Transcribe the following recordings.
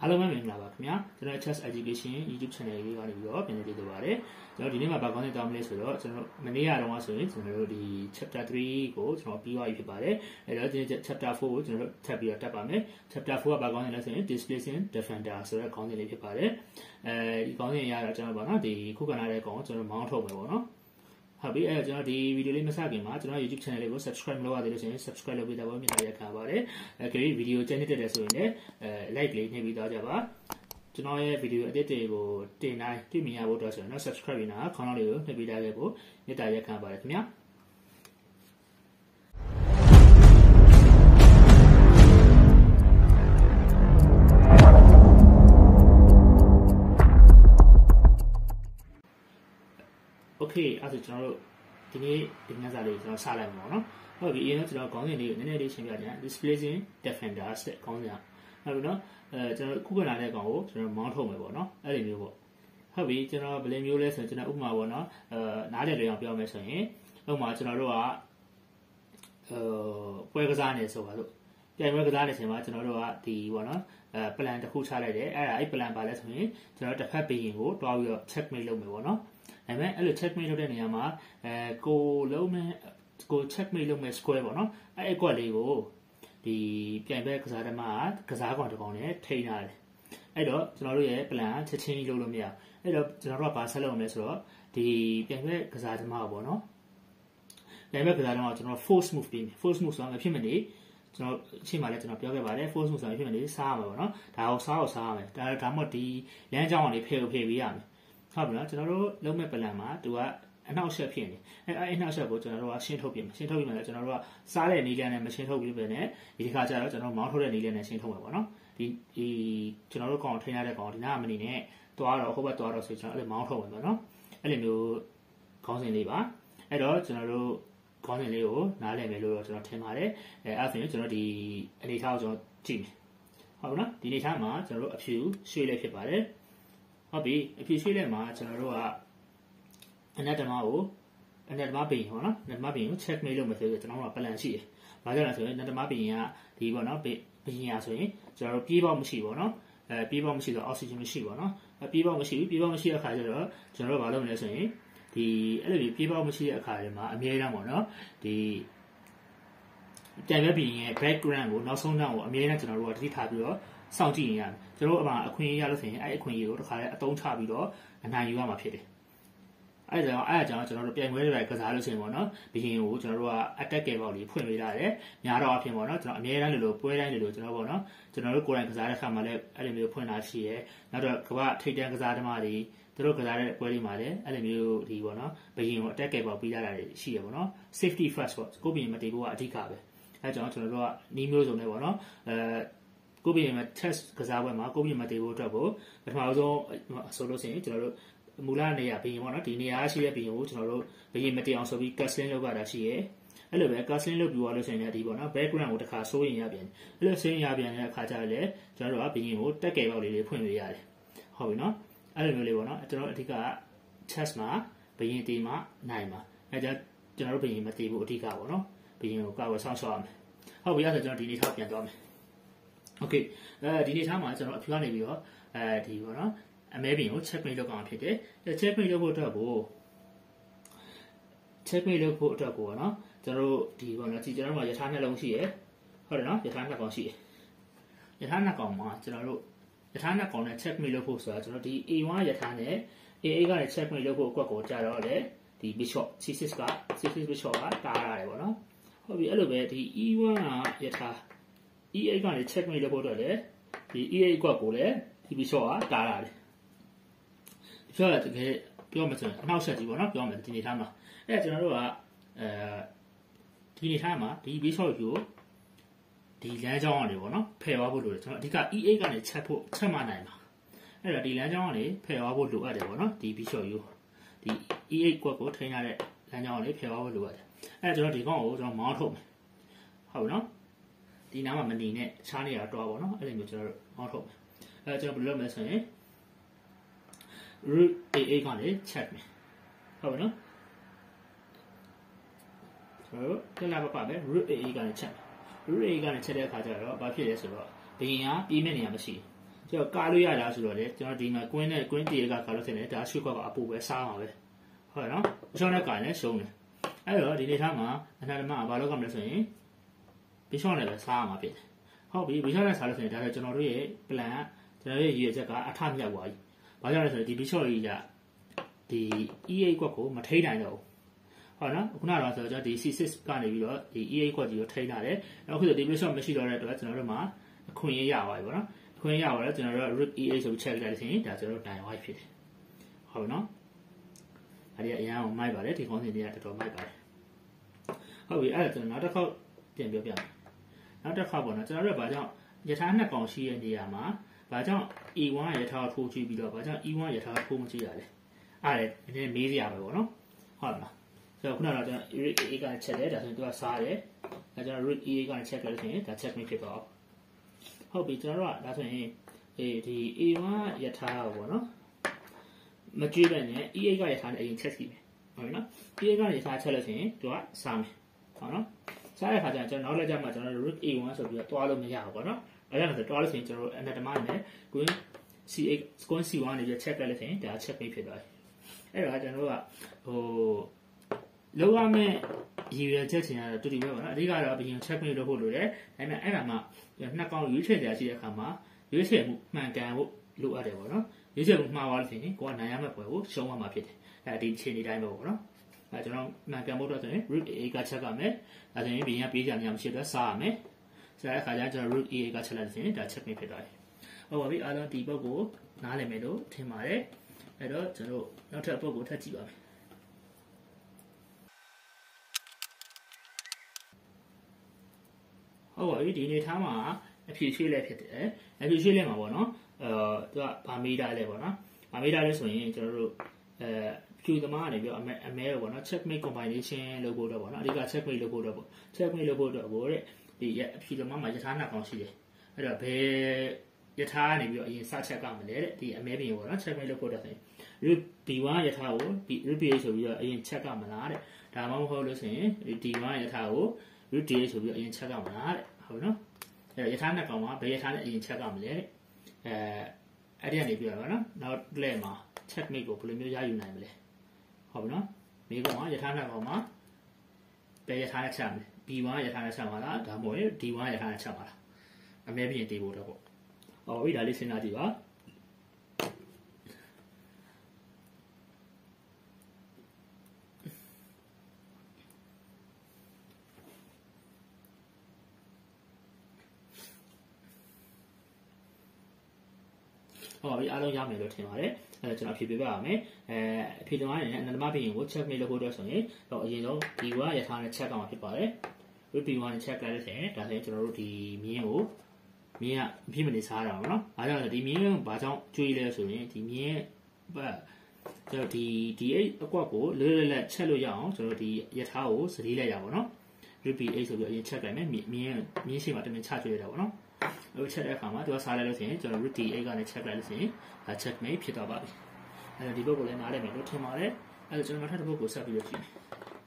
အားလုံးပဲမင်္ဂလာပါခင်ဗျာကျွန်တော် Chess Education YouTube channel လေးကနေပြီးတော့ပြန်လည်ကြိုဆိုပါရစေကျွန်တော်ဒီနေ့မှာဘာကောင်းတဲ့တောင်းမလဲဆိုတော့ကျွန်တော်မနေ့ကတော့ဆိုရင်ကျွန်တော်တို့ဒီ chapter 3ကိုကျွန်တော်ပြီးသွားပြီဖြစ်ပါတယ်အဲ့တော့ဒီ chapter 4ကိုကျွန်တော်တို့ထပ်ပြီးတော့တက်ပါမယ် chapter 4ကဘာကောင်းတယ်လဲဆိုရင် displacing defender ဆိုတဲ့ခေါင်းစဉ်လေးဖြစ်ပါတယ်အဲဒီခေါင်းစဉ်အရတော့ကျွန်တော်ပေါ့နော်ဒီခုခံရတဲ့ကောင်ကိုကျွန်တော်မောင်းထုတ်မယ်ပေါ့နော်ဟုတ်ပြီအဲ့တော့ကျွန်တော်ဒီဗီဒီယိုလေးမစခင်မှာကျွန်တော် YouTube channel လေးကို subscribe မလုပ်ရသေးလို့ဆိုရင် subscribe လုပ်ပေးတာပေါ့မြင်တာရခံပါတယ်ကြည့်ဗီဒီယိုကြိုက်နေတဲ့ဆိုရင်လည်းlike လေးနှိပ်ပြီးတော့ကြပါကျွန်တော်ရဲ့ဗီဒီယိုအသစ်တွေကိုတင်တိုင်းတွေ့မြင်ရဖို့အတွက်ဆိုရင်တော့ subscribe နေတာခေါင်းလေးကိုနှိပ်ပေးထားခဲ့ဖို့မြင်တာရခံပါတယ်ခင်ဗျာโอเคအဲ့ဒါကျွန်တော်တို့ဒီနေ့ဒီညစာလေးကျွန်တော်စလိုက်မှာပေါ့နော်ဟုတ်ပြီအရင်ကကျွန်တော်ခေါင်းစဉ်လေးကိုနည်းနည်းလေးရှင်းပြကြတယ် displacing defender တဲ့ခေါင်းစဉ်ဟုတ်ပြီနော်ကျွန်တော်ခုခံလာတဲ့ကောင်ကိုကျွန်တော်မောင်းထုတ်မယ်ပေါ့နော်အဲ့ဒီမျိုးပေါ့ဟုတ်ပြီကျွန်တော်ဘယ်လိုမျိုးလဲဆိုရင်ကျွန်တော်ဥပမာပေါ့နော်နားလည်လွယ်အောင်ပြောမယ်ဆိုရင်ဥပမာကျွန်တော်တို့ကပွဲကစားနေဆိုပါလို့ပြိုင်ပွဲကစားနေချိန်မှာကျွန်တော်တို့ကဒီပေါ့နော်plan တစ်ခုချလိုက်တယ်အဲ့ဒါအဲ့ plan ပါလဲဆိုရင်ကျွန်တော်တစ်ဖက်ဘီရင်ကိုတွားပြီးတော့ checkmate လုပ်မယ်ပေါ့နော်ဒါပေမဲ့အဲ့လို checkmate လုပ်တဲ့နေရာမှာကိုလုံးမဲ့ကို checkmate လုပ်မဲ့ square ပေါ့နော်အဲ့အကွက်လေးကိုဒီပြိုင်ပွဲကစားသမားကစားကောင်တစ်ကောင်နဲ့ထိန်းထားတယ်အဲ့တော့ကျွန်တော်တို့ရဲ့ plan ချက်ချင်းလုပ်လို့မရအဲ့တော့ကျွန်တော်တို့ကဘာဆက်လုပ်ရမလဲဆိုတော့ဒီပြိုင်ပွဲကစားသမားပေါ့နော်ပြိုင်ပွဲကစားသမားကိုကျွန်တော် force move ပေးမယ် force move ဆိုတာမဖြစ်မနေကျွန်တော်အချိန်မှလည်းကျွန်တော်ပြောခဲ့ပါတယ် force move ဆိုတာဖြစ်မနေစားရမှာပေါ့နော်ဒါကိုစားရမယ်ဒါမှမဟုတ်ဒီလမ်းကြောင်းကနေဖယ်ပေးရမယ်ဟုတ်ပြီနော်ကျွန်တော်တို့လုံးမဲ့ plan မှာသူကအနောက်ဆက်ဖြစ်နေအဲ့အနောက်ဆက်ကိုကျွန်တော်တို့ကရှင်းထုတ်ပြင်မယ်ရှင်းထုတ်ပြင်မယ်ကျွန်တော်တို့ကစားတဲ့နေလမ်းနဲ့မရှင်းထုတ်ပြီးပဲနဲ့ဒီတစ်ခါကျတော့ကျွန်တော်မောင်းထုတ်တဲ့နေလမ်းနဲ့ရှင်းထုတ်မယ်ပေါ့နော်ဒီကျွန်တော်တို့ကောင်ထိန်းရတဲ့ကောင်ဒီနားမနေနဲ့သွားတော့ဟိုဘက်သွားတော့ဆိုကျွန်တော်အဲ့လိုမောင်းထုတ်မယ်ပေါ့နော်အဲ့လိုမျိုးခေါင်းစဉ်လေးပါအဲ့တော့ကျွန်တော်တို့ခေါင်းစဉ်လေးကိုနားလည်မယ်လို့တော့ကျွန်တော်ထင်ပါတယ်အဲ့ဆိုရင်ကျွန်တော်ဒီအနေထားကိုကျွန်တော်ကြည့်မယ်ဟုတ်နော်ဒီအနေထားမှာကျွန်တော်တို့အဖြူရွှေ့လေးဖြစ်ပါတယ်ဟုတ်ပြီအဖြူရွှေ့လေးမှာကျွန်တော်တို့ကအနက်ဓမ္မကိုအနက်ဓမ္မဘီဟောနော်အနက်ဓမ္မဘီကို check မေးလို့မဆိုရင်ကျွန်တော်တို့က plan ရှိတယ်။ဘာကြောင့်လဲဆိုရင်အနက်ဓမ္မဘီကဒီပေါ့နော်ဘီရင်ဆိုရင်ကျွန်တော်တို့ပြေးပေါက်မရှိပေါ့နော်။ပြေးပေါက်မရှိတော့ oxygen မရှိပေါ့နော်။ပြေးပေါက်မရှိတဲ့အခါကျတော့ကျွန်တော်တို့ဘာလုပ်မလဲဆိုရင်ဒီအဲ့လိုပြေးပေါက်မရှိတဲ့အခါတွေမှာအမြဲတမ်းပေါ့နော်။ဒီကြံရွက်ဘီရင် background ကိုနောက်ဆုံးနောက်ကိုအမြဲတမ်းကျွန်တော်တို့ကတတိထားပြီးတော့စောင့်ကြည့်နေရတယ်။ကျွန်တော်တို့အမှအခွင့်အရေးရလို့ဆိုရင်အဲ့အခွင့်အရေးကိုတစ်ခါလေးအသုံးချပြီးတော့အနိုင်ယူရမှာဖြစ်တယ်။အဲ့ဒါကြောင့်ကျွန်တော်တို့ပြိုင်ပွဲတွေကစားလို့ဆိုရင်ပေါ့နော်ဘီရင်ကိုကျွန်တော်တို့က attack ကပေါက်လေးဖွင့်ပေးရတယ်များတော့အဖြစ်ပေါ့နော်ကျွန်တော်အများအားလို့ပွဲတိုင်းလို့ကျွန်တော်ပေါ့နော်ကျွန်တော်တို့ကိုယ်တိုင်ကစားတဲ့ခါမှာလည်းအဲ့လိုမျိုးဖွင့်တာရှိရဲနောက်တော့ကမ္ဘာထိပ်တန်းကစားသမားတွေသူတို့ကစားတဲ့ပွဲတွေမှာလည်းအဲ့လိုမျိုးဒီပေါ့နော်ဘီရင်ကို attack ကပေါက်ပေးရတာရှိရပေါ့နော် safety first ပေါ့ကိုဘီရင်မတည်ဖို့ကအဓိကပဲအဲ့ကြောင့်ကျွန်တော်တို့ကနီးမျိုးစုံနဲ့ပေါ့နော်ကိုဘီရင်မှာ test ကစားပွဲမှာကိုဘီရင်မတည်ဖို့အတွက်ကိုပထမဆုံးဆိုလို့ရှိရင်ကျွန်တော်တို့မူလနေရာဘီရင်ပေါ့နော်ဒီနေရာရှိတဲ့ဘီရင်ကိုကျွန်တော်တို့ဘီရင်မတည်အောင်ဆိုပြီး casting လုပ်ရတာရှိရဲအဲ့လိုပဲ casting လုပ်ပြီးသွားလို့ရှိရင်လည်းဒီပေါ့နော် background ကိုတစ်ခါစိုးရင်ရပြန်အဲ့လိုစိုးရင်ရပြန်တဲ့အခါကျတော့လေကျွန်တော်တို့ကဘီရင်ကိုတက်ကယ်ပေါက်လေးတွေဖွင့်ပေးရတယ်ဟုတ်ပြီနော်အဲ့လိုမျိုးလေးပေါ့နော်ကျွန်တော်အဓိက test မှာဘီရင်တည်မှနိုင်မှာအဲ့ဒါကျွန်တော်တို့ဘီရင်မတည်ဘူးအဓိကပေါ့နော်ဘီရင်ကိုကောက်ဝဆောင်းရှော့ရမယ်ဟုတ်ပြီအဲ့ဒါကျွန်တော်ဒီနေ့ထားပြန်သွားမယ်โอเคဒီနေ့ထားမှာကျွန်တော်အဖြူကနေပြီးတော့ဒီပေါ့နော်အမဲဘီကို checkmate လုပ်အောင်ဖြစ်တယ်။ checkmate လုပ်ဖို့အတွက်ကိုနော်ကျွန်တော်တို့ဒီပေါ့နော်ကျွန်တော်တို့ရထားနှလုံးရှိရယ်ဟုတ်တယ်နော်ရထားနှစ်ကောင်ရှိရယ်ရထားနှစ်ကောင်မှာကျွန်တော်တို့ရထားနှစ်ကောင်နဲ့ checkmate လုပ်ဖို့ဆိုတာကျွန်တော်ဒီ A1 ရထားနဲ့ A8 ကနေ checkmate လုပ်ဖို့အကွက်ကိုကြာတော့လေဒီ bishop C6 bishop ကတားရတယ်ပေါ့နော်ဟုတ်ပြီအဲ့လိုပဲဒီ E1 ကရထား E8 ကနေ checkmate လုပ်ဖို့အတွက်လေဒီ E8 အကွက်ကိုလေဒီ bishop ကတားရတယ်ပြောရတကယ်ပြောမှဆိုရင်အနောက်ဆက်ကြီးပေါ့နော်ပြောမယ်ဒီနေထားမှာအဲ့ကျွန်တော်တို့ကဒီနေထားမှာဒီ bishop ကိုဒီလမ်းကြောင်းကနေပေါ့နော်ဖယ်သွားဖို့လိုတယ်ကျွန်တော်အဓိက E8 ကနေချက်မှနိုင်မှာအဲ့တော့ဒီလမ်းကြောင်းကနေဖယ်သွားဖို့လိုအပ်တယ်ပေါ့နော်ဒီ bishop ကိုဒီ E8 ကွက်ကိုထိန်းရတဲ့လမ်းကြောင်းကနေဖယ်သွားဖို့လိုအပ်တယ်အဲ့ကျွန်တော်ဒီကောင်ကိုကျွန်တော်မောင်းထုတ်မယ်ဟုတ်နော်ဒီနားမှာမနေနဲ့ခြားနေတာတွားပေါ့နော်အဲ့လိုမျိုးကျွန်တော်တို့မောင်းထုတ်မယ်အဲ့ကျွန်တော်ဘယ်လိုလုပ်မလဲဆိုရင်root A8 ကနေ check မယ်ဟုတ်ပြီနော်ဆိုတော့တက်လာပါပဲ root A8 ကနေ check root A8 ကနေ check တဲ့အခါကျတော့ဘာဖြစ်လဲဆိုတော့ဘီရင်ကပြေးမဲ့နေရမရှိကျွန်တော်ကားလို့ရတာဆိုတော့လေကျွန်တော်ဒီမှာကွင်းနဲ့ကွင်းတည်းကကားလို့ထင်တယ်ဒါရွှေကွက်ကအပူပဲစားမှာပဲဟုတ်နော်အချောင်းနဲ့ကားနဲ့ရှုံးတယ်အဲ့တော့ဒီနေသားမှာအနာဓမ္မကဘာလို့ကမလဲဆိုရင်ဘီရှော့နဲ့ပဲစားမှာဖြစ်တယ်ဟုတ်ပြီဘီရှော့နဲ့စားလို့ဆိုရင်ဒါဆိုကျွန်တော်တို့ရဲ့ plan ကကျွန်တော်ရဲ့ရည်ရွယ်ချက်ကအထမြောက်သွားပြီဘာကြောင့်လဲဆိုတော့ဒီဘီရှော့ကြီးကဒီ E8 ကွက်ကိုမထိနိုင်တော့ဘူးဟုတ်နော်ခုနကတော့ဆိုတော့ဒီ C6 ကနေပြီးတော့ဒီ E8 ကွက်ကြီးကိုထိနိုင်တယ်နောက်ခုဆိုဒီဘီရှော့မရှိတော့တဲ့အတွက်ကျွန်တော်တို့မှာအခွင့်အရေးရပါပြီပေါ့နော်အခွင့်အရေးရပါတော့ကျွန်တော်တို့ root E8 ဆို check လိုက်လို့ရှိရင်ဒါကျွန်တော်တို့နိုင်သွားဖြစ်တယ်ဟုတ်နော်အဲ့ဒီအရင်ကမိုက်ပါတယ်ဒီခေါင်းစဉ်တွေကတော်တော်မိုက်ပါတယ်ဟုတ်ပြီအဲ့ဒါကျွန်တော်နောက်တစ်ခေါက်ပြန်ပြောပြမယ်နောက်တစ်ခါပေါ့နော်ကျွန်တော်တို့ကဘာကြောင့်ယထာနှစ်ကောင်ရှိတဲ့နေရာမှာဘာကြောင့် E1 ယထာထိုးကြည့်ပြီးတော့ဘာကြောင့် E1 ယထာထိုးမကြည့်ရလဲအဲ့ဒါနည်းမေးစရာပဲပေါ့နော်ဟုတ်လားဆိုတော့ခုနကတော့ကျွန်တော် root A ကချက်တယ်ဒါဆိုရင်သူကစားတယ်ဒါကျွန်တော် root A ကချက်ကြလို့ဆိုရင်ဒါ check မဖြစ်ပါဘူးဟုတ်ပြီကျွန်တော်တို့ကဒါဆိုရင်ဒီ A1 ယထာပေါ့နော်မကြည့်ပဲနဲ့ E8 ကယထာနဲ့အရင်ချက်စီမယ်ဟုတ်ပြီနော် E8 ကယထာချက်လို့ဆိုရင်သူကစားမယ်ဟုတ်နော်စားတဲ့ခါကျရင်ကျွန်တော်နောက်လက်ကြမှာကျွန်တော်တို့ root A1 ဆိုပြီးတော့တွားလို့မရဘူးပေါ့နော်အဲ့ဒါဆိုတွားလို့ဆိုရင်ကျွန်တော်တို့ anatomy နဲ့ green C8 square C1 နေပြီး check လိုက်လို့ဆိုရင်ဒါ check ပေးဖြစ်သွားတယ်အဲ့တော့ကျွန်တော်တို့ကလောရမဲ့ရည်ရွယ်ချက်ချင်ရတော့တူတူပဲပေါ့နော်အဓိကတော့ဘယင် check ပေးလို့ဖို့လိုတယ်ဒါပေမဲ့အဲ့ဒါမှနှစ်ကောင်ရွေးချယ်ကြရှိတဲ့အခါမှာရွေးချယ်မှုမှန်ကန်ဖို့လိုအပ်တယ်ပေါ့နော်ရွေးချယ်မှုမှားသွားလို့ဆိုရင်ကိုကနိုင်ရမယ့်ပွဲကိုရှုံးသွားမှာဖြစ်တယ်အဲဒီအခြေအနေတိုင်းပဲပေါ့နော်အဲကျွန်တော်မှန်ကန်ဖို့အတွက်ဆိုရင် root A ကချက်ရမယ်ဒါဆိုရင်ဘယင်ကပြေးကြများမရှိတော့စားရမယ်စားတဲ့အခါကျကျွန်တော် root A ကချက်လိုက်ဆိုရင်ဒါ check ပေးဖြစ်သွားတယ်ဟုတ်ပါပြီအားလုံးဒီပုတ်ကိုနားလည်မယ်လို့ထင်ပါတယ်အဲ့တော့ကျွန်တော်နောက်ထပ်ပုတ်ကိုထပ်ကြည့်ပါမယ်ဟုတ်ပါပြီဒီနေထားမှာအဖြေရွှေ့လဲဖြစ်တယ်အဖြေရွှေ့လဲမှာပေါ့နော်သူကဗာမေးတာလဲပေါ့နော်ဗာမေးတာလဲဆိုရင်ကျွန်တော်တို့ဖြူသမားကနေပြီးတော့အမဲပေါ့နော် checkmate combination လုပ်ဖို့တော့ပေါ့နော်အဓိက checkmate လုပ်ဖို့တော့ပေါ့ checkmate လုပ်ဖို့တော့ကိုတဲ့ဒီအဖြူသမားမှာယထာနှစ်ကောင်ရှိတယ်အဲ့တော့ဘယ်ယထာကနေပြီးတော့အရင်စချက်ကမလဲတဲ့ဒီအမဲပြင်ပေါ့နော် checkmate လုပ်ဖို့တော့ဆိုရင် root B1 ယထာကို root B8 ဆိုပြီးတော့အရင်ချက်ကမလားတဲ့ဒါမှမဟုတ်လို့ဆိုရင် D1 ယထာကို root D8 ဆိုပြီးတော့အရင်ချက်ကမလားတဲ့ဟုတ်နော်အဲ့ယထာနှစ်ကောင်မှာဘယ်ယထာနဲ့အရင်ချက်ကမလဲတဲ့အဲ့ဒီကနေပြီးတော့နော်နောက်လက်မှာ checkmate ကိုဘယ်လိုမျိုးရယူနိုင်မလဲဟုတ်ပြီနော်မိကောင်ကယထာနှစ်ကောင်မှာဘယ်ယထာနဲ့ချက်မလဲ B1 ယထာနဲ့ချက်မှာလားဒါမှမဟုတ် D1 ယထာနဲ့ချက်မှာလားအမဲပြင်တေးဖို့တော့ပေါ့ဟောပြီဒါလေးစဉ်းစားကြည့်ပါဟုတ်ပါပြီအားလုံးရမယ်လို့ထင်ပါတယ်အဲ့ကျွန်တော်အဖြေပြပါမယ်အဖြေတုံးကနေအနန္တမဘီရင်ကို check မေးလို့ဖို့အတွက်ဆိုရင်တော့အရင်ဆုံးဒီကရထားနဲ့ check အောင်ဖြစ်ပါတယ် root B1 နဲ့ check လိုက်လို့ဆိုရင်ဒါဆိုရင်ကျွန်တော်တို့ဒီမြင်းကိုမြင်းကအဖြစ်မနေစားတာပေါ့နော်အားကြောင့်ဒီမြင်းဘာကြောင့်ကျွေးလဲဆိုရင်ဒီမြင်းကျွန်တော်ဒီ D8 အကွက်ကိုလွယ်လွယ်လက်ချက်လို့ရအောင်ကျွန်တော်ဒီရထားကိုစလေးလိုက်ရပါတော့ root B8 ဆိုပြီးအရင် check လိုက်မယ်မြင်းရှိမှတမင်ချကျွေးရတာပေါ့နော်အဲ့ချက်တဲ့အခါမှာသူကစားလိုက်လို့ဆိုရင်ကျွန်တော် root D8 ကနေ check လိုက်လို့ဆိုရင်ဒါ checkmate ဖြစ်သွားပါပြီအဲ့တော့ဒီဘက်ကိုလည်းနားလည်မယ်လို့ထင်ပါတယ်အဲ့တော့ကျွန်တော်နောက်ထပ်တစ်ဘက်ကိုဆက်ပြီးလို့ကြည့်မယ်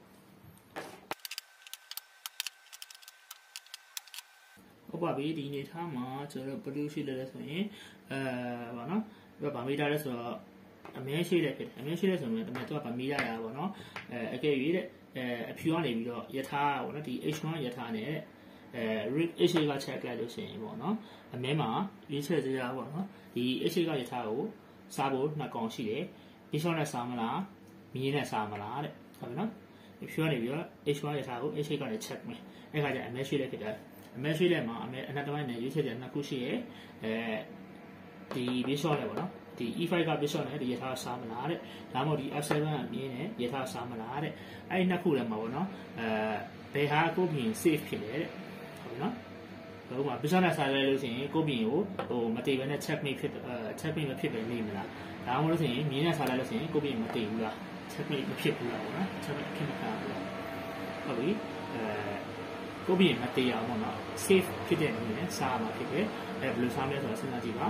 ဟုတ်ပါပြီဒီနေထားမှာကျွန်တော် blue ရှိလဲဆိုရင်ဘာနော်ဗာမီတာလဲဆိုတော့အမဲရှိလဲဖြစ်တယ်အမဲရှိလဲဆိုရင်တမန်သူကဗာမီတာရပါဘောနော်အကယ်၍တဲ့အဖြူကနေပြီးတော့ယထာပေါ့နော်ဒီ H1 ယထာနဲ့root H က check လိုက်လို့ရှိရင်ပေါ့နော်အမဲမှာရွေးချယ်စရာပေါ့နော်ဒီ H ကယထာကိုစားဖို့နှစ်ကောင်ရှိတယ်။ H1 နဲ့စားမလားမြင်းနဲ့စားမလားတဲ့ဟုတ်ပြီနော်။ဖြူကနေပြီးတော့ H1 ယထာကို H ကနေ check မယ်။အဲ့ခါကျအမဲရွှေ့လိုက်ဖြစ်တယ်။အမဲရွှေ့လိုက်မှာအမဲအနက်တမိုင်းနဲ့ရွေးချယ်စရာနှစ်ခုရှိရဲ့ဒီ Bishop နဲ့ပေါ့နော်။ဒီ E5 က Bishop နဲ့ဒီယထာစားမလားတဲ့။ဒါမှမဟုတ်ဒီ F7 ကမြင်းနဲ့ယထာစားမလားတဲ့။အဲ့ဒီနှစ်ခုလည်းမှာပေါ့နော်။ဘယ်ဟာကိုပြင် safe ဖြစ်လဲတဲ့။ဟုတ်ပြီနော်။ဟုတ်ပါဘူး business နဲ့စားလိုက်လို့ရှိရင်ကိုပြင်ကိုမတေဘဲနဲ့ checkmate ဖြစ်checkmate မဖြစ်ပဲနေမလားဒါမှမဟုတ်လို့ရှိရင်မြင်းနဲ့စားလိုက်လို့ရှိရင်ကိုပြင်မတေဘူးလား checkmate မဖြစ်ဘူးလားပေါ့နော် checkmate ဖြစ်မှာဘူးလားဟုတ်ပြီကိုပြင်မတေအောင်ပေါ့နော် safe ဖြစ်တဲ့အနေနဲ့စားမှာဖြစ်တယ်ဘယ်လိုစားမလဲဆိုတော့စဉ်းစားကြည့်ပါ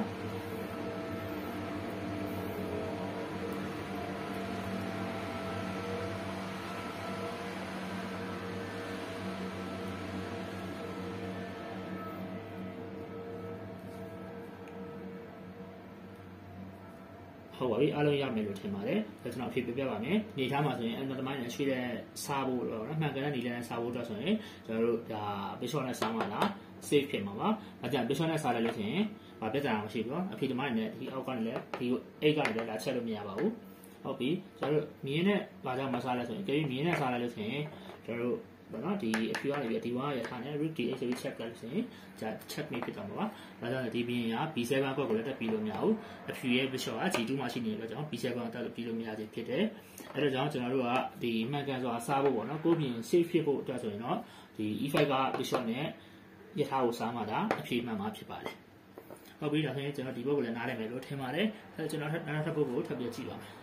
ဟုတ်ပါပြီအားလုံးရမယ်လို့ထင်ပါတယ်ကျွန်တော်အဖြစ်ပြပြပါမယ်နေထားမှာဆိုရင်အန်တမိုင်းနဲ့ရွှေတဲ့စားဖို့တော့နော်မှန်ကန်တဲ့နေလည်းစားဖို့တော့ဆိုရင်ကျွန်တော်တို့ဒါ Bishop နဲ့စားမှလား safe ဖြစ်မှာပါအဲကြောင့် Bishop နဲ့စားလိုက်လို့ဆိုရင်ပြဿနာမရှိဘူးနော်အဖြစ်တမိုင်းနဲ့ဒီအောက်ကနေလည်းဒီအိတ်ကနေလည်းလာချက်လို့မရပါဘူးဟုတ်ပြီကျွန်တော်တို့မြင်းနဲ့ဘာကြောင့်မစားလဲဆိုရင်ကြည့်မြင်းနဲ့စားလိုက်လို့ဆိုရင်ကျွန်တော်တို့ဘာနော်ဒီအဖြူကနေပြီးဒီ1ရထားနဲ့ root dh ဆိုပြီး check လိုက်ဆိုရင်ဒါ check မိဖြစ်သွားမှာပါ။ဒါကြောင့်ဒီဘင်းက b7 ဘက်ကိုလည်းတက်ပြီးလို့မရဘူး။အဖြူရဲ့ bishop က g2 မှာရှိနေတဲ့အတွက်ကြောင့် b7 ကိုတက်လို့ပြီးလို့မရသေးဖြစ်တယ်။အဲဒါကြောင့်ကျွန်တော်တို့ကဒီမှန်ကန်စွာစားဖို့ပေါ့နော်။ကိုယ်ပြင် safe ဖြစ်ဖို့အတွက်ဆိုရင်တော့ဒီ e5 က bishop နဲ့ရထားကိုစားမှသာအဖြေမှန်မှာဖြစ်ပါတယ်။ဟုတ်ပြီဒါဆိုရင်ကျွန်တော်ဒီဘက်ကိုလည်းနားလည်မယ်လို့ထင်ပါတယ်။အဲကျွန်တော်နောက်ထပ်ဘက်ကိုထပ်ပြီးကြည့်ပါမယ်။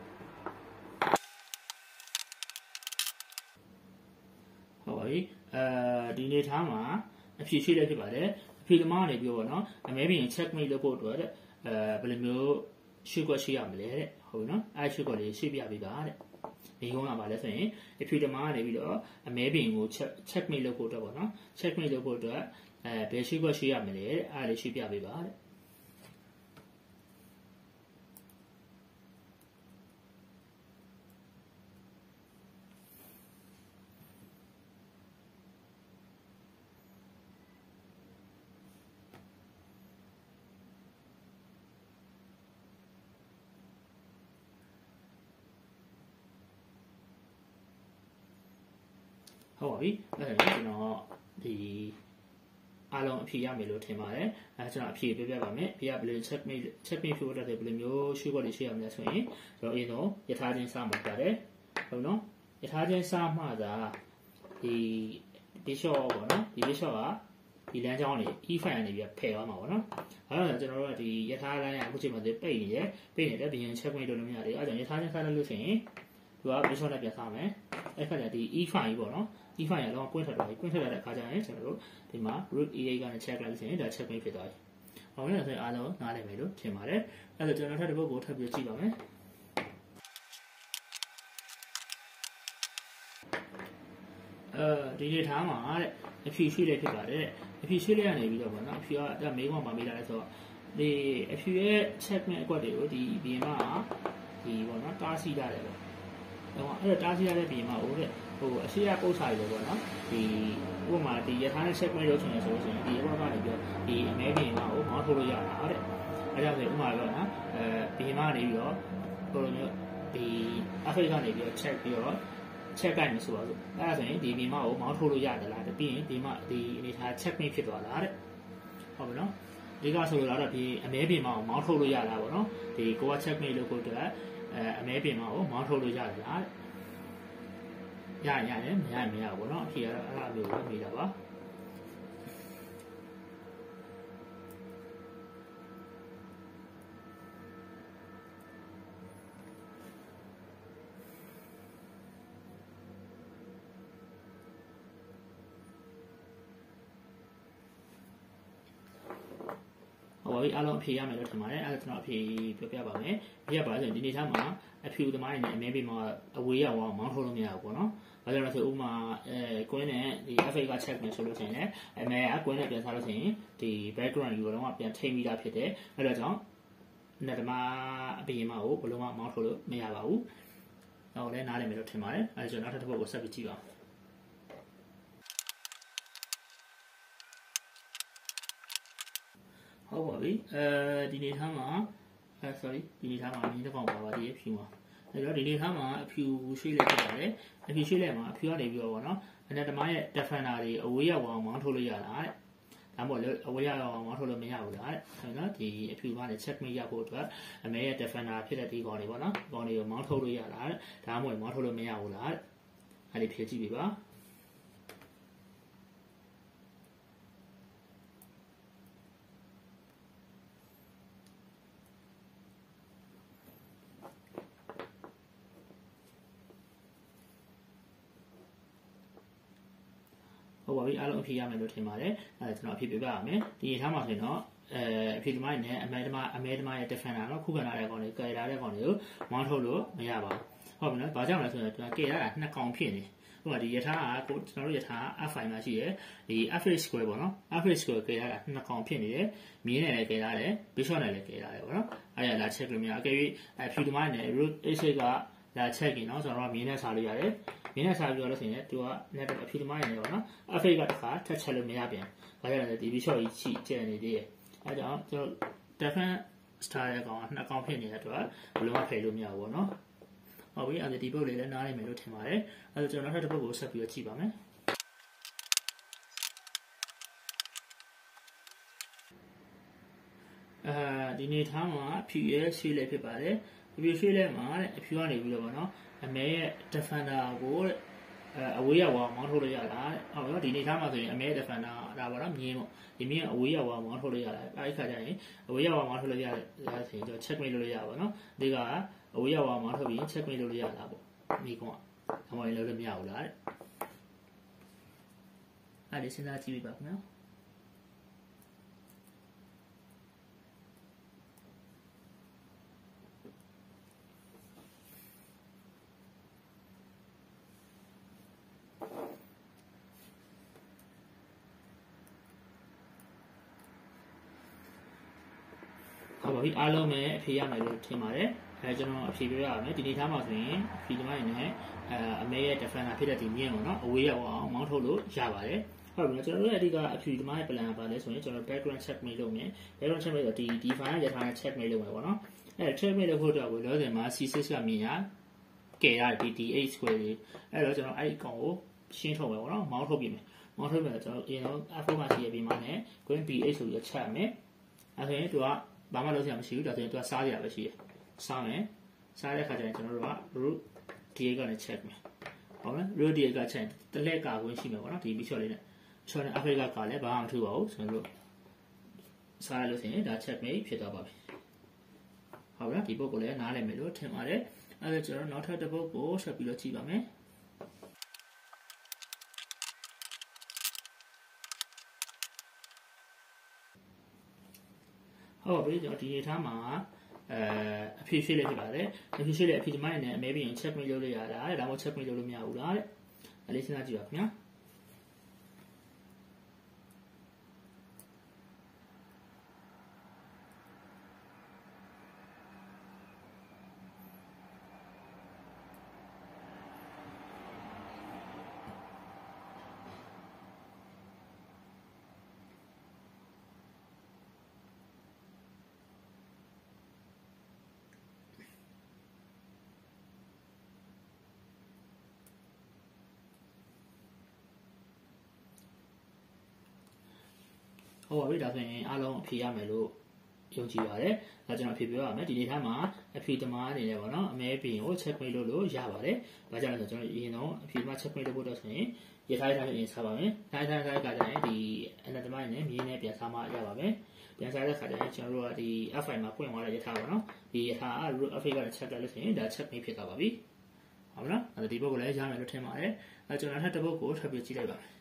ဟုတ်ပါပြီဒီနေထားမှာအဖြေရှိလည်းဖြစ်ပါတယ်အဖြေသမားကနေပြောပါတော့အမဲပြင် check mate လုပ်ဖို့အတွက်ဘယ်လိုမျိုးရှုပ်ကွက်ရှိရမလဲတဲ့ဟုတ်ပြီနော်အဲရှုပ်ကွက်လေးရှင်းပြပေးပါတဲ့ဒီကုန်းကပါလဲဆိုရင်အဖြေသမားကနေပြီးတော့အမဲပြင်ကို check mate လုပ်ဖို့အတွက်ပေါ့နော် check mate လုပ်ဖို့အတွက်ဘယ်ရှုပ်ကွက်ရှိရမလဲတဲ့အဲလေးရှင်းပြပေးပါတဲ့ဟုတ်ပါပြီအဲ့ဒါကျွန်တော်ဒီအားလုံးအဖြေရမယ်လို့ထင်ပါတယ်အဲကျွန်တော်အဖြေပြပြပါမယ်အဖြေကဘယ်လို check mate ဖို့အတွက်ဘယ်လိုမျိုးရှုပ်ကွက်တွေရှိရမလဲဆိုရင်ကျွန်တော်အရင်ဆုံးယထာချင်းစမှာပါတယ်ဟုတ်နော်ယထာချင်းစမှာသာဒီ bishop ပေါ့နော်ဒီ bishop ကဒီလမ်းကြောင်းလေး e5 ကနေပြီးဖယ်သွားမှာပေါ့နော်အဲဒါကျွန်တော်တို့ကဒီယထာလိုင်းကအခုချိန်မှာပိတ်နေတယ်ပိတ်နေတယ်ဘရင် check mate လုပ်လို့မရတယ်အဲဒါကြောင့်ယထာချင်းစလို့ဆိုရင်သူက bishop နဲ့ပြန်စားမယ်အဲ့ခါကျဒီ e5 ပေါ့နော်e5 ရတော့ပွင့်ထွက်သွားပြီပွင့်ထွက်လာတဲ့အခါကျရင်ကျွန်တော်တို့ဒီမှာ root e8 ကနေ check လိုက်ဆိုရင်ဒါ check mate ဖြစ်သွားပြီ။ဟောင်းလည်းဆိုရင်အားလုံးနားလည်မယ်လို့ထင်ပါတယ်။အဲ့ဒါကျွန်တော်ထပ်တစ်ပုဒ်ကိုထပ်ပြီးကြည့်ပါမယ်။ဒီဒေတာမှာတဲ့အဖြူရှိလေးဖြစ်ပါတယ်တဲ့အဖြူရှိလေးကနေပြီးတော့ပေါ့နော်အဖြူကအဲ့မေးခွန်းမှာမေးလာလဲဆိုတော့ဒီအဖြူရဲ့ check mate အကွက်တွေကိုဒီဘီယမကဒီပေါ့နော်တားဆီးရတယ်ပေါ့။တော့အဲ့ဒါတားဆီးရတဲ့ဘီယမကိုတဲ့ဟိုအရှိရပုတ်စာတွေပေါ့နော်ဒီဥပမာဒီယထာနဲ့ check mate လုပ်ချင်တယ်ဆိုလို့ရှိရင်ဒီဘက်ကနေပြီးဒီအမဲပြင်ကိုမောင်းထုတ်လို့ရတာတဲ့အဲဒါဆိုဥပမာပြောနော်ဘီယမကနေပြီးတော့ဟိုလိုမျိုးဒီအဖိတ်ကနေပြီးတော့ check ပြီးတော့ check ကိုက်နေဆိုတော့အဲ့ဒါဆိုရင်ဒီဘီယမကိုမောင်းထုတ်လို့ရတယ်လားပြီးရင်ဒီအနေထား check mate ဖြစ်သွားတာတဲ့ဟုတ်ပြီနော်ဒီကဆိုတော့ဒီအမဲပြင်မကိုမောင်းထုတ်လို့ရတာပေါ့နော်ဒီကိုက check mate လုပ်ဖို့အတွက်အမဲပြင်မကိုမောင်းထုတ်လို့ရတယ်လားရတယ်မရဘူးเนาะအဖြေကတော့အဲ့လိုမျိုးပဲမိတာပါအားလုံးအဖြေရမယ်လို့ထင်ပါတယ်အဲ့ဒါကျွန်တော်အဖြေပြောပြပါမယ်အဖြေကပါဆိုရင်ဒီနေ့ထားမှာအဖြူသမားတွေနဲ့အမဲပေးမှာအဝေးရောက်အောင်မောင်းထုတ်လို့မရဘူးပေါ့နော်ဘာလို့လဲဆိုဥပမာကွင်းနဲ့ဒီ FA က check မယ်ဆိုလို့ရှိရင်လည်းအမဲကကွင်းနဲ့ပြန်စားလို့ရှိရင်ဒီ background ယူတော့ပြန်ထိမိတာဖြစ်တယ်အဲ့ဒါကြောင့်net မှာအပြင်မှာကိုဘယ်လိုမှမောင်းထုတ်လို့မရပါဘူးတော့လည်းနားလည်မယ်လို့ထင်ပါတယ်အဲ့ဒါကျွန်တော်နောက်ထပ်တစ်ပုဒ်ကိုဆက်ပြီးကြည့်ပါဟုတ်ပါပြီဒီနေထားမှာsorry ဒီနေထားမှာမြင်းတစ်ကောင်ပါဒီအဖြူမှာအဲ့တော့ဒီနေထားမှာအဖြူရွှေ့လိုက်ဖြစ်ပါတယ်အဖြူရွှေ့လိုက်မှာအဖြူကနေပြီးတော့ဗောနော်အဲ့ဒါဓမ္မရဲ့ defender တွေအဝေးရောက်အောင်မောင်းထုတ်လို့ရတာတဲ့ဒါမှမဟုတ်လေအဝေးရောက်အောင်မောင်းထုတ်လို့မရဘူးလားတဲ့ဆိုတော့ဒီအဖြူကနေ check mate ရဖို့အတွက်အမဲရဲ့ defender ဖြစ်တဲ့ဒီကောင်တွေဗောနော်ဒီကောင်တွေကိုမောင်းထုတ်လို့ရတာတဲ့ဒါမှမဟုတ်မောင်းထုတ်လို့မရဘူးလားတဲ့အဲ့ဒီဖြေကြည့်ပြီပါဟုတ်ပါပြီအားလုံးအဖြေရမယ်လို့ထင်ပါတယ်အဲကျွန်တော်အဖြေပြပြရမယ်ဒီထားမှာဆိုရင်တော့အဖြေသမားနဲ့အမဲသမားရဲ့ defender တော့ခုခံလာတဲ့ကောင်တွေကယ်လာတဲ့ကောင်တွေကိုမောင်းထုတ်လို့မရပါဘူးဟုတ်ပြီနော်ဘာကြောင့်လဲဆိုတော့ကျွန်တော်ကယ်လာတာနှစ်ကောင်ဖြစ်နေဟိုကဒီယထာကကိုကျွန်တော်တို့ယထာ f5 မှာရှိတယ်ဒီ f8 square ပေါ့နော် f8 square ကဲရတာနှစ်ကောင်ဖြစ်နေတယ်မြင်းနဲ့လည်းကဲရတယ် bishop နဲ့လည်းကဲရတယ်ပေါ့နော်အဲ့ဒါလာ check လို့မရအကယ်၍ဖြူသမားနဲ့ root h8 ကလာ check ရင်เนาะကျွန်တော်တို့မြင်းနဲ့စားလို့ရတယ်မြင်းနဲ့စားပြီးတော့လို့ဆိုရင်သူက net အဖြူသမားနေတယ်ပေါ့နော် f8 ကတစ်ခါထပ်ချက်လို့မရပြန်ဘာကြောင့်လဲဒီ bishop ကြီးချိကျန်နေသေးတယ်အဲ့ကြောင့်ကျွန်တော် different star ရဲ့ကောင်ကနှစ်ကောင်ဖြစ်နေတဲ့အတွက်ဘယ်လိုမှဖယ်လို့မရဘူးပေါ့နော်ဟုတ်ပြီအဲ့ဒါဒီပုတ်လေးလည်းနားလိုက်မယ်လို့ထင်ပါတယ်အဲ့ဒါကျွန်တော်နောက်ထပ်တစ်ပုတ်ကိုဆက်ပြီးတော့ကြည့်ပါမယ်ဒီနေ့ထားမှာအဖြူရဲ့ရွှေလဲဖြစ်ပါတယ်ဒီရွှေလဲမှာအဖြူကနေပြီးတော့ဗောနော်အမဲရဲ့ defender ကိုအဝေးရောက်အောင်မောင်းထုတ်လို့ရတာဟုတ်ရောဒီနေ့ထားမှာဆိုရင်အမဲ defender ဒါဗောနော်မြင်းပေါ့ဒီမြင်းအဝေးရောက်အောင်မောင်းထုတ်လို့ရတာအဲ့ဒီခါကျရင်အဝေးရောက်အောင်မောင်းထုတ်လို့ရတယ်ဆိုရင်ကျွန်တော် check လုပ်လို့ရပါဗောနော်ဒီကအဝေးရောက်အောင်မောင်းထုတ်ပြီး check လုပ်လို့ရတာပေါ့မိကွန်းကဘာမှလည်းလုပ်လို့မရဘူးလားတဲ့အဲ့ဒီစဉ်းစားကြည့်ပြပါခင်ဗျာဟုတ်ပါပြီအားလုံးပဲအဖြေရမယ်လို့ထင်ပါတယ်ကျွန်တော်အဖြေပြောရမယ်ဒီနေ့ထားမှာဆိုရင်အဖြေသမားတွေနဲ့အမေရဲ့ defender ဖြစ်တဲ့ဒီမြင့်ပေါ့နော်အဝေးရောက်အောင်မောင်းထုတ်လို့ရပါတယ်ဟုတ်ပြီကျွန်တော်တို့ရဲ့အဓိကအဖြေသမားရဲ့ plan ပါလဲဆိုရင်ကျွန်တော် background check မေးလုပ်မယ် background check မေးတော့ဒီ define ရထားတဲ့ check မေးလုပ်မယ်ပေါ့နော်check မေးလို့ဖို့တော့ကိုလောဆယ်မှာ c6 ကမြင်ရကဲရဒီ d8 square လေးအဲ့တော့ကျွန်တော်အဲ့ဒီကောင်ကိုရှင်းထုတ်မယ်ပေါ့နော်မောင်းထုတ်ပြင်မယ်မောင်းထုတ်မယ်ကျွန်တော်အရင်ဆုံး f4 မှာရှိရပြီးမှလည်း green b8 ဆိုပြီးချက်မယ်အဲ့ဆိုရင်သူကဘာမှလုပ်စရာမရှိဘူးဒါဆိုရင်သူကစားရပဲရှိတယ်စားမယ်စားတဲ့ခါကျရင်ကျွန်တော်တို့က root d8 ကလည်း check မယ်ဟုတ်လား root d8 က check တလက်ကာဝင်ရှိမယ်ပေါ့နော်ဒီ bishop လေးနဲ့ short နဲ့ f8 ကလည်းဘာမှမထူပါဘူးကျွန်တော်တို့စားရလို့ဆိုရင်ဒါ check မယ်ဖြစ်သွားပါပြီဟုတ်လားဒီပုတ်ကိုလည်းနားလည်မယ်လို့ထင်ပါတယ်အဲ့ဒါကျွန်တော်နောက်ထပ်တစ်ပုတ်ကိုဆက်ပြီးတော့ကြည့်ပါမယ်ဟုတ်ပြီကျွန်တော်ဒီထားမှာအဖြေရှိလေးဖြစ်ပါတယ်အဖြေရှိလေးအဖြေဒီမိုင်းနဲ့အမဲပြီးရင် check လုပ်လို့ရတာတဲ့ဒါမှမဟုတ် check လုပ်လို့မရဘူးလားတဲ့အဲ့လေးစဉ်းစားကြည့်ပါခင်ဗျာဟုတ်ပါပြီဒါဆိုရင်အားလုံးအဖြေရမယ်လို့ယုံကြည်ပါတယ်ဒါကျွန်တော်အဖြေပြောရမယ်ဒီနေ့ထားမှာအဖြေသမားအနေနဲ့ပေါ့နော်အမဲပြင်ကို check လုပ်လို့ရပါတယ်ဒါကြောင့်လည်းကျွန်တော်အရင်တော့အဖြေသမား check လုပ်ဖို့တော့ဆိုရင်ရထားရထားရင်စားပါမယ်ထားကကြရင်ဒီအနက်သမားနဲ့မြင်းနဲ့ပြန်စားမှရပါမယ်ပြန်စားတဲ့ခါကျရင်ကျွန်တော်တို့ကဒီ F5 မှာပွင့်သွားတဲ့ရထားပေါ့နော်ဒီရထားက root F8 ကလည်း check လို့ဆိုရင်ဒါ check ဖြစ်သွားပါပြီဟုတ်လားအဲ့ဒီဘုတ်ကိုလည်းရမယ်လို့ထင်ပါတယ်အဲ့ကျွန်တော်ထပ်တစ်ဘုတ်ကိုထပ်ပြီးကြည့်လိုက်ပါမယ်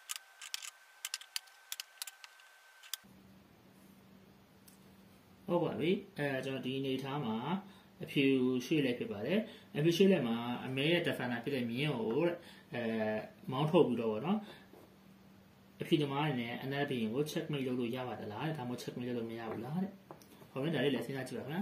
ဟုတ်ပါပြီကျွန်တော်ဒီအနေထားမှာအဖြူရွှေ့လိုက်ဖြစ်ပါတယ်အဖြူရွှေ့လိုက်မှာအမဲရဲ့ defender ဖြစ်တဲ့မြင်းကိုမောင်းထုတ်ပြီးတော့ဗောနော်အဖြူသမားအနေနဲ့အနက်ဘီရင်ကို check လုပ်လို့ရပါတယ်လားဒါမှမဟုတ် check လုပ်လို့မရဘူးလားတဲ့ဟုတ်တယ်ဒါလေးလည်းစဉ်းစားကြည့်ပါခင်ဗျာ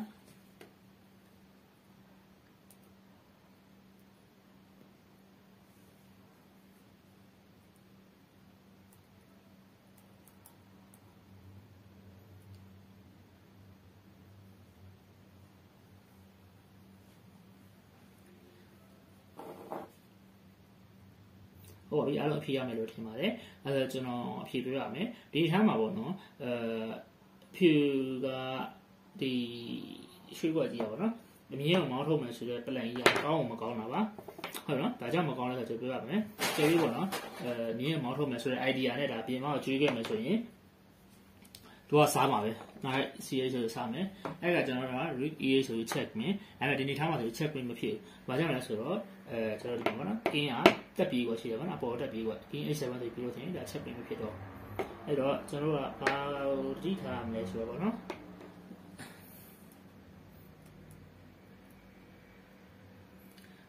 ဟုတ်ပါပြီအားလုံးအဖြေရမယ်လို့ထင်ပါတယ်အဲ့ဒါကျွန်တော်အဖြေပြောရမယ်ဒီထားမှာပေါ့နော်ဖြူကဒီရွှေ့ဘွက်ကြီးရပါတော့အမြင်အောင်မောင်းထုတ်မယ်ဆိုတော့ plan ကြီးကကောင်းအောင်မကောင်းတာပါဟုတ်နော်ဒါကြောင့်မကောင်းလဲဆိုတော့ပြောရမယ်ကျေးဇူးပေါ့နော်မြင်းအောင်မောင်းထုတ်မယ်ဆိုတဲ့ idea နဲ့ဒါပြင်မကိုကျွေးခဲ့မယ်ဆိုရင်သူကစားမှာပဲငါ CH ဆိုစားမယ်အဲ့ကကျွန်တော်က read EH ဆို check မယ်အဲ့ဒါဒီနေ့ထားမှာဆို check မဖြစ်ဘူးဘာကြောင့်လဲဆိုတော့ကျွန်တော်ဒီမှာပေါ့နော် king ကတက်ပြီးကိုရှိတယ်ပေါ့နော်အပေါ်တက်ပြီးကို king h7 ဆိုပြီးလို့ဆိုရင်ဒါ check မဖြစ်တော့အဲ့တော့ကျွန်တော်ကဘာတိထားရမလဲဆိုတော့ပေါ့နော်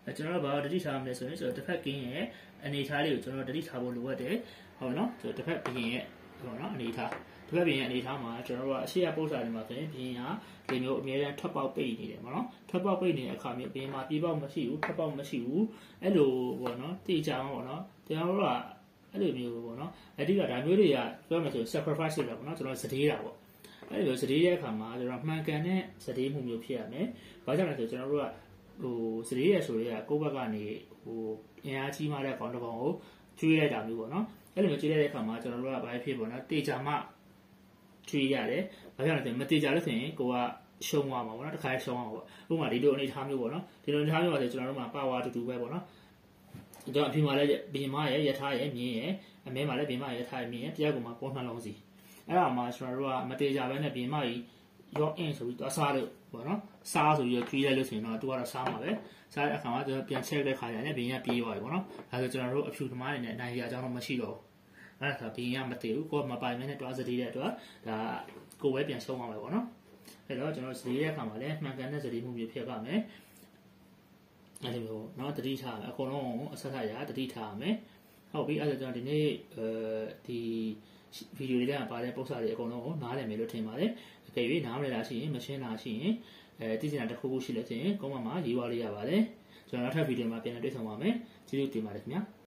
ကျွန်တော်တို့ဘာတတိထားမလဲဆိုရင်ကျွန်တော်တစ်ဖက်ကင်းရဲ့အနေထားလေးကိုကျွန်တော်တတိထားဖို့လိုအပ်တယ်ဟုတ်နော်ကျွန်တော်တစ်ဖက်ဘရင်ရဲ့ဟုတ်နော်အနေထားတစ်ဖက်ဘရင်ရဲ့အနေထားမှာကျွန်တော်တို့ကအရှိရပို့စာတွေမှာဆိုရင်ဘရင်ကဒီမျိုးအများအားထွက်ပေါက်ပိတ်နေတယ်ပေါ့နော်ထွက်ပေါက်ပိတ်နေတဲ့အခါမျိုးဘရင်မှာပြေပေါက်မရှိဘူးထွက်ပေါက်မရှိဘူးအဲ့လိုပေါ့နော်တေချာအောင်ပေါ့နော်ကျွန်တော်တို့ကအဲ့လိုမျိုးပေါ့နော်အတိကဒါမျိုးတွေကပြောမှဆို sacrifice ဆိုတာပေါ့နော်ကျွန်တော်စတေးတာပေါ့အဲ့လိုစတေးတဲ့အခါမှာကျွန်တော်မှန်ကန်တဲ့စတေးမှုမျိုးဖြစ်ရမယ်ဘာကြောင့်လဲဆိုကျွန်တော်တို့ကစတေးရဆိုရဲကိုယ့်ဘက်ကနေအင်အားကြီးမှတဲ့ကောင်တစ်ကောင်ကိုကျွေးလိုက်တာမျိုးပေါ့နော်အဲ့လိုမျိုးကျွေးလိုက်တဲ့အခါမှာကျွန်တော်တို့ကဘာဖြစ်ပေါ့နော်တေချာမှကျွေးရတယ်ဘာကြောင့်လဲဆိုရင်မတေချာလို့ဆိုရင်ကိုကရှုံးသွားမှာပေါ့နော်တစ်ခါရှုံးအောင်ပေါ့ဥပမာဒီလိုအနေထားမျိုးပေါ့နော်ဒီလိုအနေထားမျိုးပါဆိုကျွန်တော်တို့မှာပါဝါတူတူပဲပေါ့နော်တော့အပြင်မှာလည်းဘင်မရဲ့ရထားရဲ့မြင်းရဲ့အမဲမှာလည်းဘင်မရဲ့ရထားရဲ့မြင်းရဲ့တရားကောင်မှာပေါ်နှလုံးစီအဲ့ဒါမှကျွန်တော်တို့ကမတေချာပဲနဲ့ဘင်မကြီးရော့အင်းဆိုပြီးသွားစားလို့ပေါ့နော်စားဆိုပြီးကျွေးလိုက်လို့ဆိုရင်တော့သူကတော့စားမှာပဲစားတဲ့အခါမှာကျွန်တော်ပြန်ချက်တဲ့ခါကျရင်ဘင်ကပြေးသွားပြီပေါ့နော်ဒါဆိုကျွန်တော်တို့အဖြူသမားတွေနဲ့အနိုင်ရအကြောင်းတော့မရှိတော့ဘူးအဲ့ဒါဆိုဘင်ကမတေဘူးကိုယ်မပိုင်မဲနဲ့တွားစတီးတဲ့အတွက်ဒါကိုယ်ပဲပြန်ရှုံးသွားမယ်ပေါ့နော်အဲ့တော့ကျွန်တော်စတီးတဲ့အခါမှာလည်းမှန်ကန်တဲ့စတီးမှုမျိုးဖြစ်ပါမယ်အဲ့ဒီလိုเนาะတတိထားအကုန်လုံးအဆက်ဆက်ရတတိထားရမယ်ဟုတ်ပြီအဲ့ဒါကျွန်တော်ဒီနေ့ဒီဗီဒီယိုလေးကပါတဲ့ပုံစံတွေအကုန်လုံးကိုနားလည်မယ်လို့ထင်ပါတယ်အကယ်၍နားမလည်တာရှိရင်မရှင်းတာရှိရင်သိချင်တာတစ်ခုခုရှိလို့ရှိရင်ကွန်မန့်မှာရေးသွားလေးရပါတယ်ကျွန်တော်နောက်ထပ်ဗီဒီယိုမှာပြန်လည်တွေ့ဆုံပါမယ်ကျေးဇူးတင်ပါတယ်ခင်ဗျာ